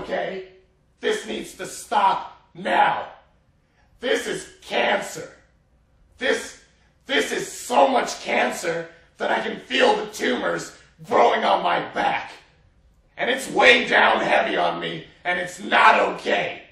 okay? This needs to stop now. This is cancer. This is so much cancer that I can feel the tumors growing on my back. And it's weighing down heavy on me, and it's not okay.